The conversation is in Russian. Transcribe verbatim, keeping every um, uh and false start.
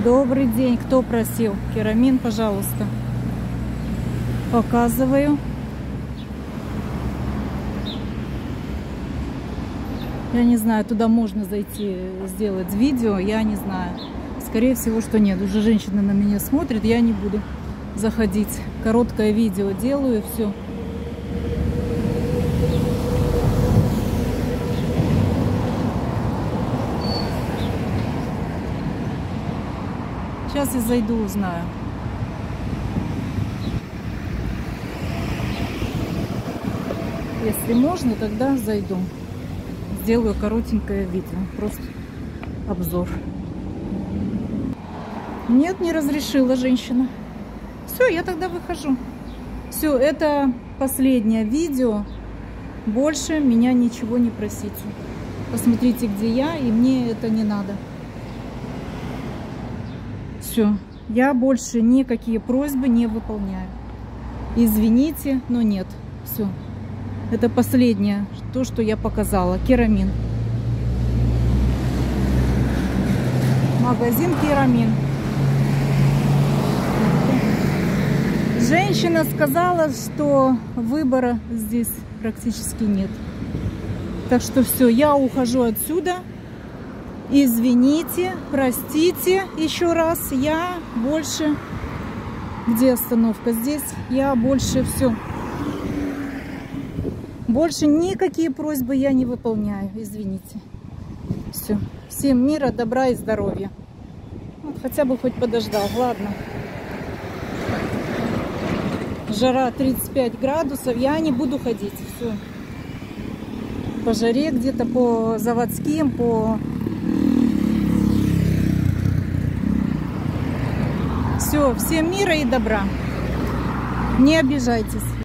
Добрый день. Кто просил? Керамин, пожалуйста. Показываю. Я не знаю, туда можно зайти, сделать видео. Я не знаю. Скорее всего, что нет. Уже женщина на меня смотрит. Я не буду заходить. Короткое видео делаю, и все. Сейчас я зайду, узнаю. Если можно, тогда зайду. Сделаю коротенькое видео. Просто обзор. Нет, не разрешила женщина. Все, я тогда выхожу. Все, это последнее видео. Больше меня ничего не просите. Посмотрите, где я, и мне это не надо. Все, я больше никакие просьбы не выполняю. Извините, но нет. Все. Это последнее, то, что я показала. Керамин. Магазин Керамин. Женщина сказала, что выбора здесь практически нет. Так что все, я ухожу отсюда. Извините, простите еще раз. Я больше... Где остановка? Здесь. Я больше все. Больше никакие просьбы я не выполняю. Извините. Все. Всем мира, добра и здоровья. Вот, хотя бы хоть подождал. Ладно. Жара тридцать пять градусов. Я не буду ходить. Все. По жаре где-то по заводским, по... Все, всем мира и добра. Не обижайтесь.